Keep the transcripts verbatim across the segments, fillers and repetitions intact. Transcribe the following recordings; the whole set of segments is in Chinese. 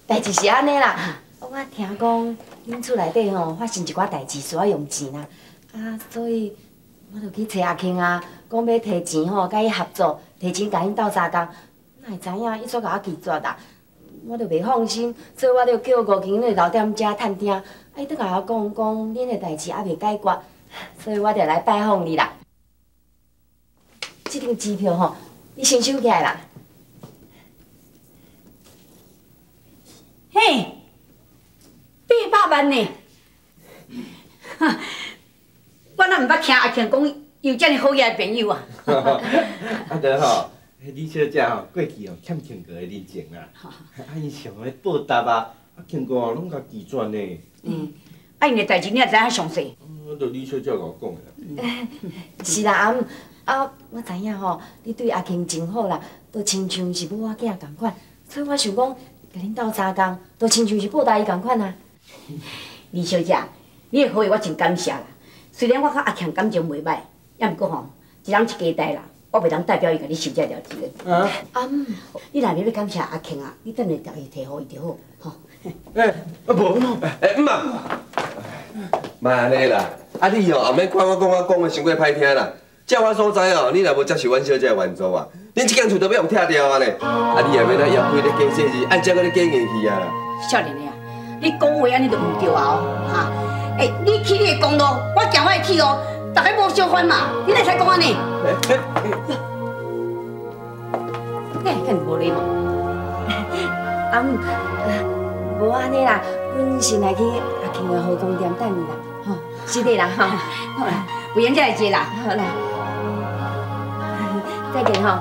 代志是安尼啦，我听讲恁厝内底吼发生一寡代志，需要用钱啦，啊，所以我就去找阿庆啊，讲要提钱吼，甲伊合作，提钱甲因斗相共。哪会知影伊煞甲我拒绝啦？我就袂放心，所以我就叫吴庆咧留踮遮探听，啊，伊倒甲我讲讲恁的代志还袂解决，所以我就来拜访你啦。这张支票吼，你先收起来啦。 嘿，八百万呢！哈，我哪毋捌听阿庆讲有遮尔好嘢朋友啊！ 啊得吼，李小姐吼过去吼欠庆哥的人情啦，啊伊想要报答啊，啊庆哥拢甲拒绝呢。 嗯，啊因的代志你也知影详细？ 嗯，就李小姐甲我讲的啦。 是啦，啊啊，我知影吼，你对阿庆真好啦，都亲像是母仔囝同款，所以我想讲。甲恁斗相共，都亲像是报答伊共款啊！ 李小姐，你的好意我真感谢啦。虽然我甲阿强感情袂歹，也毋过吼，一人一家代啦，我袂当代表伊甲你收这条钱。 啊， 啊嗯， 你若要要感谢阿强啊，你等下条伊摕互伊就好，吼。 哎，啊无，哎唔啊，莫安尼啦，啊你哦后面看我讲我讲的伤过歹听啦。照我所知哦，你若无接受阮小姐的援助啊，恁这间厝都要用拆掉啊呢。啊，你也要来约开咧过生日，按照个咧过硬去啊啦。 少年的啊，你讲话安尼就唔对啊哦，哈！哎，你去你的公路，我行我的铁路，大家无相反嘛，你哪会讲安尼？你更无礼貌。 啊唔，无安尼啦，阮先来去阿庆的化妆店等你啦，吼，是的啦，吼。 好啦，有闲才来接啦， 好啦。再见吼！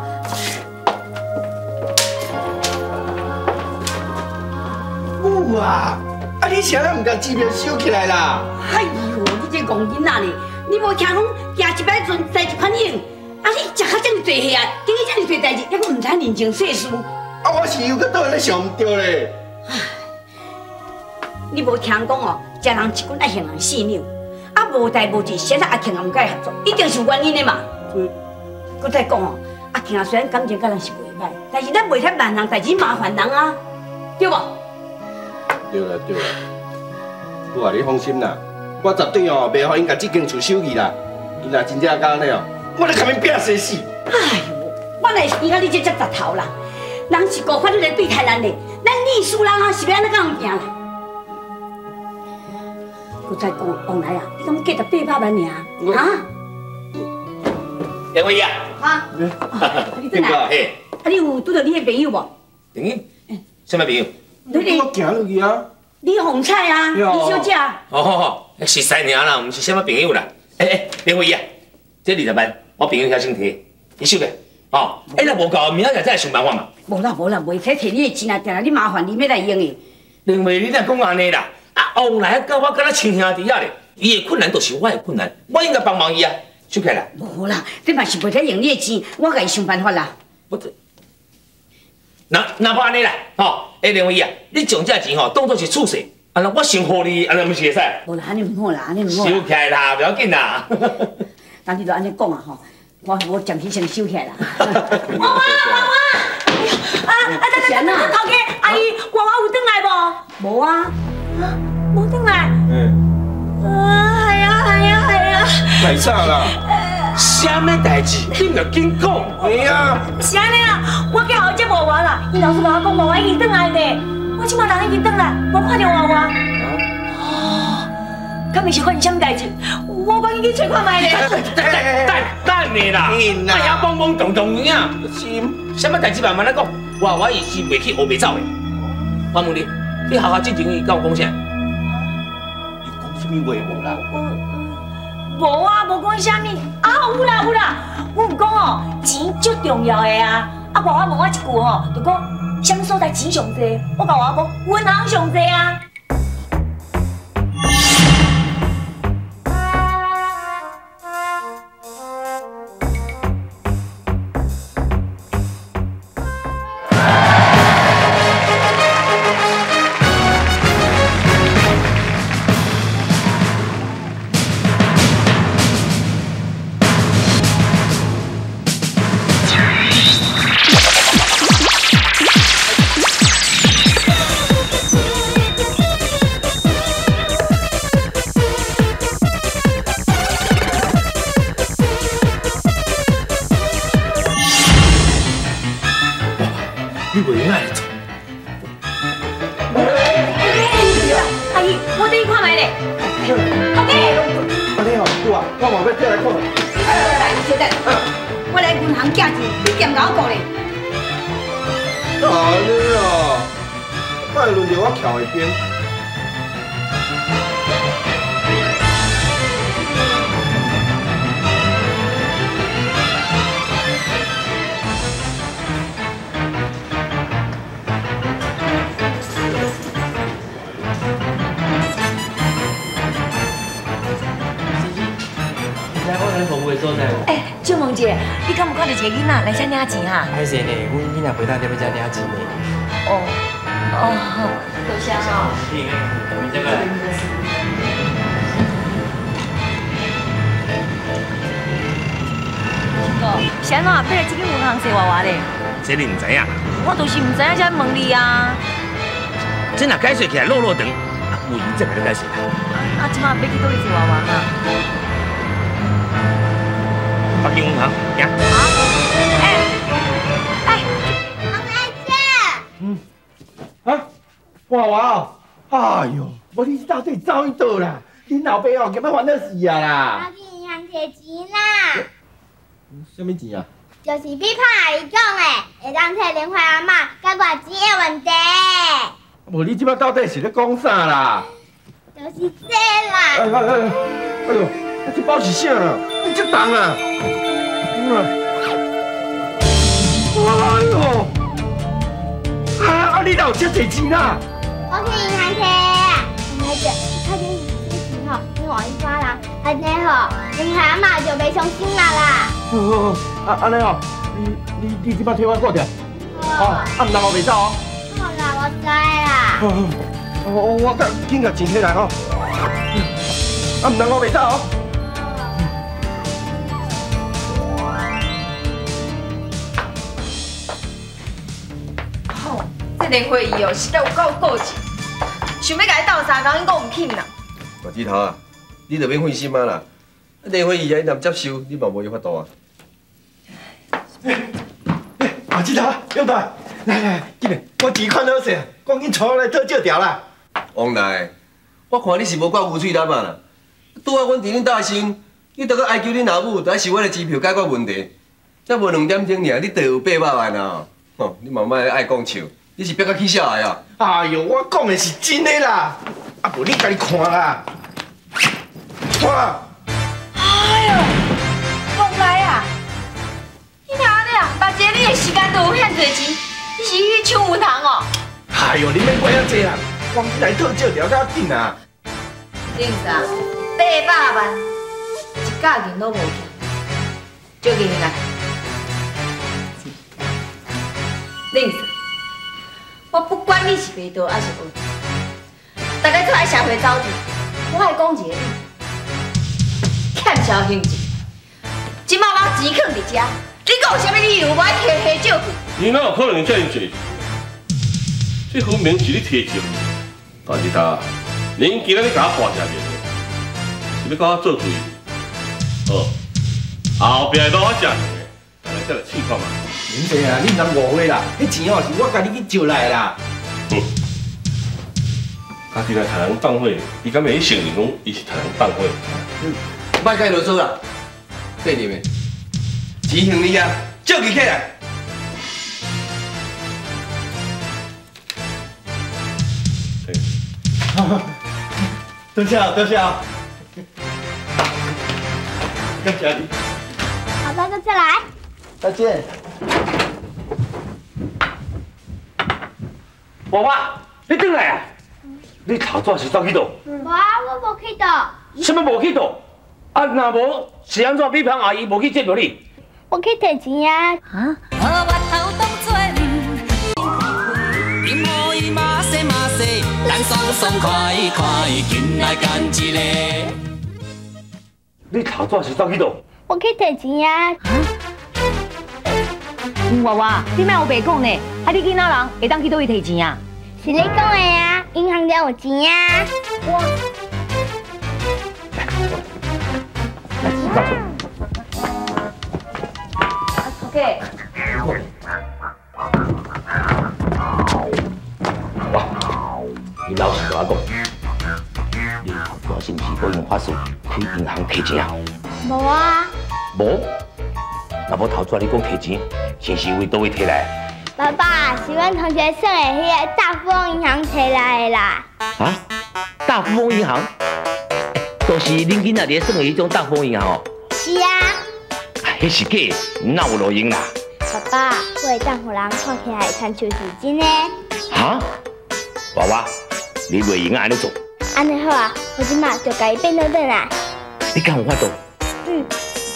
母啊，啊你啥人唔甲支票收起来啦？ 哎呦，你这戆囡仔呢？你无听讲行一摆船载一款用，啊你食较这么多戏啊，经历这么多代志，还佫唔知人情世事。 啊我是又搁倒咧想唔对咧。 唉，你无听讲哦，食人一棍爱行人四两，啊无代无志，现在阿庆也唔甲伊合作，一定是有原因的嘛。搁再讲哦，阿庆啊虽然感情甲人是袂歹，但是咱袂使万人代志麻烦人啊，对无？ 对啦对啦，母啊你放心啦，我绝对哦袂互因甲这间厝收去啦。伊若真正甲安尼哦，我咧甲因拼死死。 哎呦，我乃是讲你这只十头啦，人是顾法律来对待咱的，咱律师人啊是要安怎甲人行啦？搁再讲往来啊，你敢计得八百万尔啊？ 两位啊， 啊，你转来，啊嘿， 你有拄到你的朋友无？ 朋友，什么朋友？ 你你我行落去啊。 李红彩啊，李小姐。 哦好好，熟识尔啦，唔是什么朋友啦。哎哎，两位啊，这二十万我朋友遐先摕，你收个。哦，哎，若无够，明仔日再来想办法嘛。 无啦无啦，袂使摕你的钱啊，定定你麻烦你要来用的。 两位你若讲安尼啦，啊，往来甲我敢若亲兄弟仔咧，伊的困难就是我的困难，我应该帮忙伊啊，收起来啦。 无啦，你嘛是袂使用你的钱，我甲伊想办法啦。 我这，那那不安尼啦，吼，哎，两位啊，你将这钱吼当作是储蓄，安尼我先互你，安尼毋是会使？ 无啦，安尼唔好啦，安尼唔好收啦。 起来啦，不要紧啦。 但你就安尼讲啊吼，我我暂时先收起来啦。 娃娃娃娃， 啊啊！等等等等，头家阿姨，娃娃有转来无？无啊，无转来。 嗯， 啊，系啊系啊系啊。 来啥啦？ 啥物代志？你唔要紧讲。 哎呀， 是安尼啦，我叫后接娃娃啦，伊老师甲我讲娃娃已经转来呢，我即马人已经转来，我看到娃娃。哦，敢是发生什么代志？我赶紧去找看卖咧。 等等等你啦！哎呀，懵懵懂懂呀！ 心， 什么代志慢慢来讲。我我伊是袂去学袂走的。我问你，你学校进前伊甲我讲啥？ 你讲什么话无啦？ 无啊，无讲啥物。啊，有啦有啦，我有讲哦，钱最重要的啊。啊，娃娃问我一句吼，就讲什么所在钱上济？我甲娃娃讲，银行上济啊。 你袂用爱做。 阿姨，我等你看卖咧。好嘅。 安尼哦，有啊，我嘛要过来看。 来，小等，我来银行寄钱，你兼甲我顾咧。 安尼啊，摆轮到我徛一边。 服务的所在。 哎，小萌姐，你敢有看到一个囡仔来遮领钱啊？ 歹势呢，阮囡仔陪当在要遮领钱呢。 哦，哦，多谢哦。 你你这个。 哦，是安怎要来这个银行找娃娃咧？ 这你唔知影？ 我就是唔知影才问你啊。 这若解释起来落落长，啊，有伊才会解释啦。 啊，即马要去倒去找娃娃啊？ 北京银行，行。 哎，哎， 王大姐， 嗯，啊，娃娃哦，哎呦，无你到底走去倒啦？恁老爸哦，今摆烦恼死啊啦！ 我去银行摕钱啦。 什么钱啊？ 就是比胖阿姨讲的，会当摕莲花阿嬷甲外钱的问题。 无你即摆到底是咧讲啥啦？ 就是这啦。 哎哎哎，哎呦，这包是啥啦？你这重啊！ 哎呦！啊啊！你哪有这多钱啊？ 我去银行摕啊！王大姐，快点这钱吼，你换一发啦，安尼吼，莲花阿嬷就袂伤心啦啦。 哦，啊安尼哦，你你你即摆替我顾着，哦，啊唔通我袂走哦。 好啦，我知啦。 哦，我我甲紧甲钱摕来吼，啊唔通我袂走哦。 这连会议哦，实在有够过气，想要甲你斗三工，你讲唔肯啦。 大指头啊，你着免费心啊啦，啊电话伊啊，你若唔接受，你嘛无有法度啊。大指头，杨大，来来，紧来，我钱款好势，赶紧带我来讨借条啦。王大，我看你是无够有喙力嘛啦，拄啊，阮伫恁大身，你着搁哀求恁老母，着爱收我的支票解决问题，才无两点钟尔，你地有八百万啊！吼，你慢慢爱讲笑。 你是逼到起笑来啊！哎呦，我讲的是真的啦，啊无你家己看啦，看。 哎呦，王来啊！你听安尼啊，目前你的时间都有遐多钱，你是去抢银行哦？ 哎呦，你免管遐济啦，赶紧来讨借条较紧啊！ 林子啊，八百万，一角银都无去，借给你来。林子。 我不管你是白道还是黑道，大家出来社会走跳，我爱讲一个你，欠消行情。今麦我钱藏伫遮，你讲有啥物理由我爱摕摕借去？ 你哪有可能这样做？这分明是你摕借。大日头，恁今仔日甲我画下面，是要甲我做对？哦，后壁都我食的，大家再来试看嘛。 恁这啊，你唔通误会啦，迄钱哦是我家己去借来的啦。 哼，啊，今仔杀人放火，伊敢会去承认讲伊是杀人放火？ 莫甲伊啰嗦啦，对你们，钱还你啊，借起起来。多谢多谢，感谢你。 好的，再来。 再见。 娃娃，你转来啊！你头早是走去倒？ 无啊，我无去倒。 什么无去倒？啊，若无是安怎？比芳阿姨无去接着你？ 我去摕钱啊！ 啊？ 你头早是走去倒？ 我去摕钱啊！ 娃娃，你莫有白讲呢？啊，你囡仔人会当去倒去摕钱啊？ 是你讲的啊，银行了有钱啊！ 我，啊，头家。 法术去银行提钱啊？ 无啊。 无？若无头拄你讲提钱，是是为倒位摕来？ 爸爸，是阮同学算的迄个大富翁银行摕来的啦。 啊？大富翁银行？都是恁囡仔伫算的迄种大富翁银行哦？ 是啊。 迄是假，哪有路用啦？ 爸爸，我会当互人看起来亲像是真的。 哈？娃娃，你袂用安尼做？ 安尼好啊，我即马就甲伊变倒转来。 你敢有法度？ 嗯。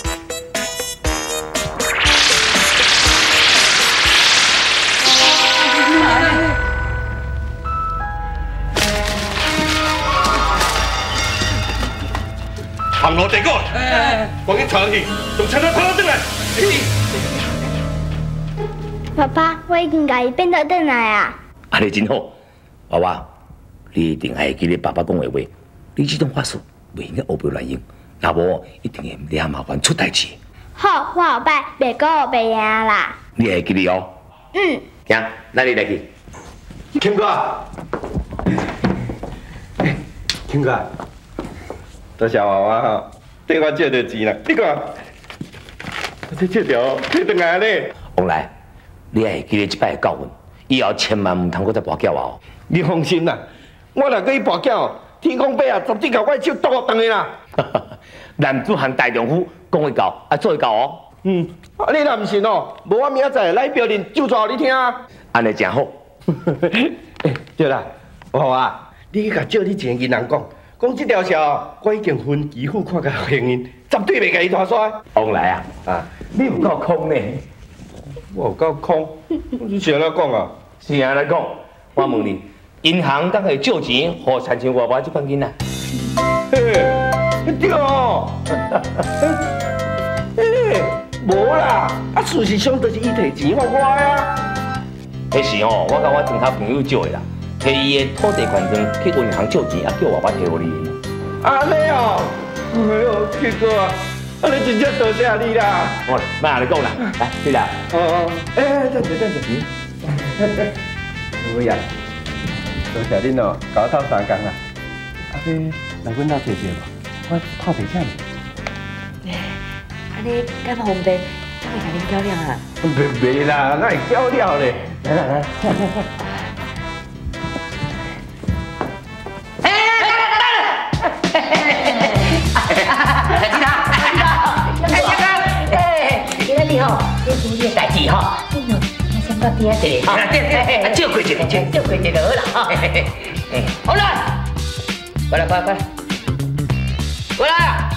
行路地个，赶紧藏去，从车上拖倒来。 爸爸，我已经甲伊变倒转来啊。 安尼真好，娃娃，你一定爱记你爸爸讲的话，你这种法术袂用乌白乱用，若无一定会惹麻烦出代志。 好，我后摆袂讲我袂赢啦。 你会记哩哦。 嗯。 行，咱你来去。 庆哥，庆哥，多谢娃娃哈，对我借着钱啦。你看，这借条退转来咧。 王来，你爱记得即摆的教训，以后千万唔通搁再跋筊哦。 你放心啦，我若搁去跋筊，天公伯啊，绝对甲我的手剁断去啦。 男子汉大丈夫，讲会到，啊做会到哦。 嗯，啊你若唔信哦，无我明仔载来标认就传你听。 安尼真好。 对啦，娃娃，你去甲借你钱银行讲，讲这条销我已经分期付款甲行因，绝对袂甲伊拖衰。 王来啊，啊，你有够空呢？ 我有够空，你是安怎讲啊？ 是安尼讲，我问你，银行敢会借钱互亲像娃娃这款囡仔？ 嘿，对哦。嘿，无啦，啊事实上就是伊摕钱互我啊。 迄时吼，我甲我其他朋友借的啦，摕伊的土地权证去银行借钱，啊叫娃娃摕互你。 安尼哦，哎呦，庆哥啊，安尼真正多谢你啦。 我莫安尼讲啦，来，对啦。 哦哦，哎，等者等者。有呀，多谢恁哦，甲我斗三工啦。啊，你来阮家坐坐无？我泡茶请你。 安尼敢方便？我会甲恁较量啊。 袂袂啦，哪会较了咧？来来来，坐坐坐。 哎哎哎哎！记他，记他，哎呀，哎，今仔日吼，你处理代志吼，你哦，先到边仔坐，哈，对对，照顾一个，照顾一个好啦，哈，哎，好啦，过来，过来，过来，过来啊！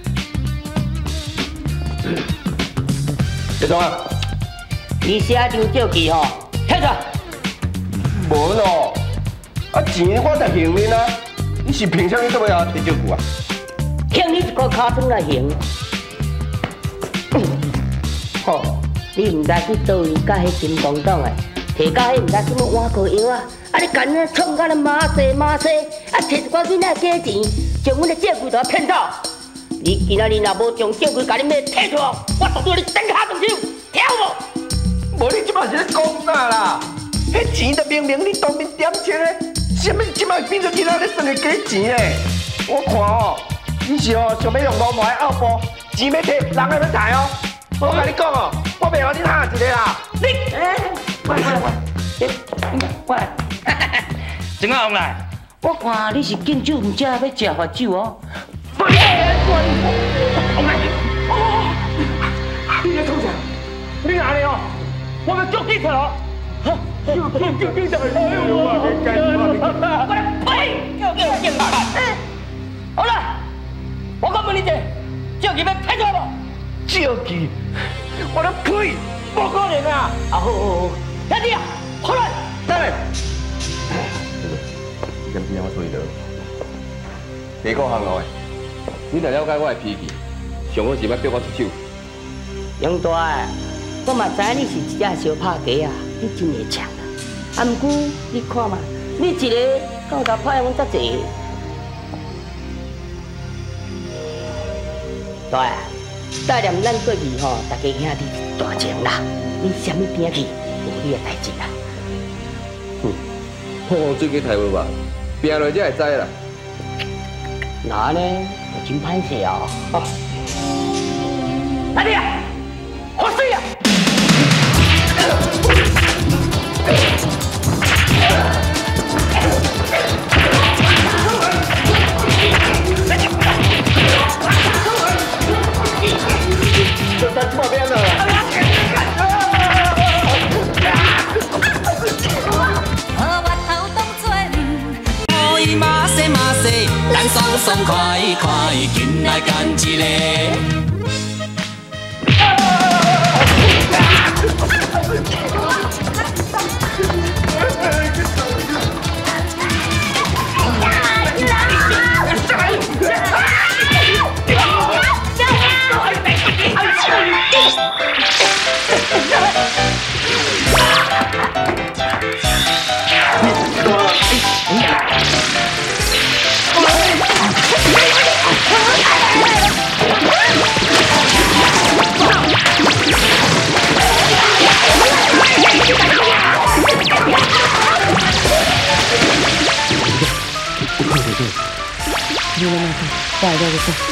别动啊！ 你写张借记吼，摕出来。 无咯，啊钱我在行面啊，你是凭啥你做要摕借据啊？ 欠你一个尻川来行。吼，你唔知去倒位甲迄金光党诶，摕到迄唔知什么碗膏药啊，啊你干那创甲咧马西马西，啊摕一寡囡仔假钱，将阮的借据都骗走。你今仔日若无将借据甲恁妹摕出来，我绝对你整下动手，听有无？ 无你即摆是咧讲啥啦？迄钱就明明你当面点钱咧，什么即摆变做囡仔咧算个假钱诶？我看哦，你是哦想要用老毛的拗步，钱要摕，人还要抬哦。我甲你讲哦，我袂互你下一个啦。 你，哎，过来过来过来，过来， 怎啊王来？ 我看你是敬酒唔食，要食罚酒哦。 王来，哦，你在做啥？你哪里哦？我们叫警察了。叫叫叫警察！哎呦我的天！我来呸！叫叫警察！ 好了，我讲问你一下，借据要摕出来无？ 借据，我咧呸！不可能啊！ 啊好好好，兄弟啊，好来， 等下。点点我注意到，别讲行路的，你若了解我的脾气，上好是要逼我出手。 杨大诶，我嘛知你是一只小拍鸡啊，你真会抢啊！啊，毋过你看嘛，你一个到头拍阮遮济。大啊，带念咱过去吼，大家兄弟大情啦，你啥物边去，无你的代志啦。 哼，我往水去抬无吧，拼落才会知啦。 那呢？ 真歹势哦。哪里啊？喝水啊！ 就在这边了。 好我头当作可以马西马西，咱爽爽快快，紧来干一个。 你慢慢看，再来这个字。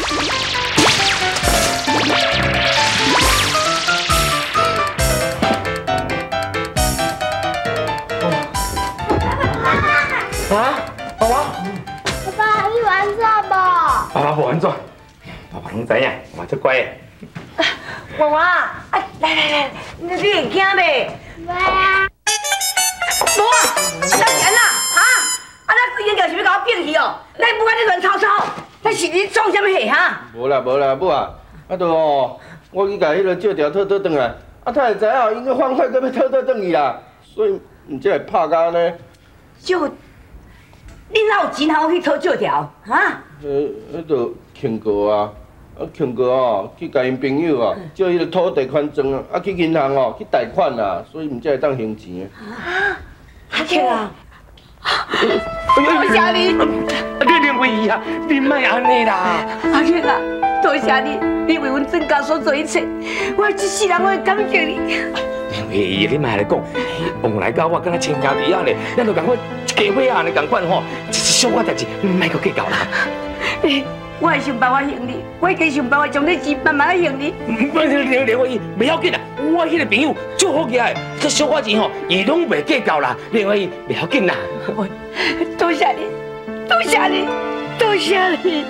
啊，爸爸， 爸爸，你玩耍不？ 爸爸不玩耍，爸爸拢知影，我足乖的。 娃娃，啊，来来来，你你会惊袂？ 袂啊。 无啊，啊，咱钱啦，哈？啊，咱演条是要甲我变去哦？咱不管你乱吵吵，咱是你创啥物戏哈？ 无啦无啦，母啊，啊都哦，我去甲迄个借条讨讨转来，啊他会知影因个放火搁要讨讨转去啦，所以毋才会拍到安尼。 就，你哪有钱通去讨借条？哈？ 呃，迄个庆哥啊，啊庆哥哦，去甲因朋友哦借迄个土地款证啊，啊去银行哦去贷款啦，所以毋才会当还钱的。 啊，阿庆啊！ 多谢你，你林伟仪啊，你莫安尼啦！ 阿庆啊，多谢你，你为阮郑家所做一切，我一世人会感谢你。 林伟仪，你莫来讲，往来到我敢若亲兄弟啊咧，咱就共款一家伙啊咧共款吼，一小可代志，莫搁计较啦。 我会想办法还你，我已经想办法将你钱慢慢还你。 林林林伟仪，不要紧啦，我迄个朋友足好起来，这小可钱吼，伊拢袂计较啦。林伟仪，不要紧啦。 多谢你，多谢你，多谢你！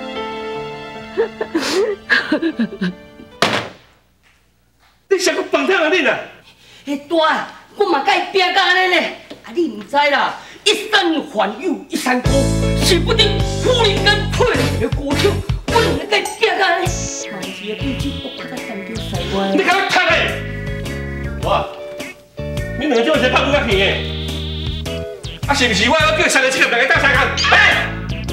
你啥个放听啊你啊？ 迄大，我嘛甲伊拼甲安尼咧，啊你唔知啦，一山还有一山高，死不定夫人跟配的高手，我两个甲伊拼甲安尼。万事的变迁，我把它三条塞歪。 你敢要看嘞？我，你两个做啥拍不较片的？ 啊，是毋是我要叫三个七个两个搭三工？哎，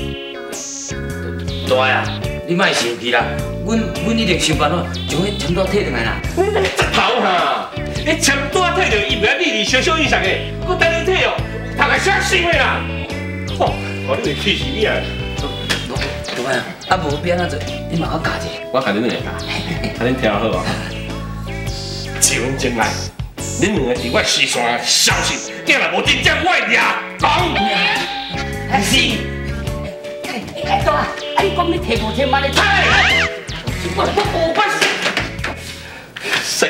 大啊，你莫生气啦，阮阮一定想办法将迄签单摕转来啦。 你这个直头哈！你签单摕着，伊袂让你哩小小印象的，我等你摕哦，大概啥心的啦？吼，我你会气死你啊！ 大啊，啊无变啊做，你嘛我教者。 我教你两个教，啊恁听好哦。一分钟内，恁两个伫我视线消失。 今若无真正，我会抓讲。 还是，哎哎大，啊你讲你提无提嘛？你提，我我无关系。 死！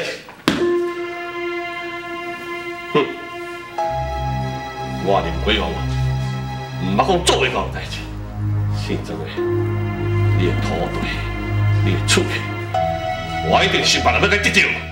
哼！我林辉煌，唔捌讲做袂到代志。姓曾的，你的土地，你的厝，我一定想办法要甲得到。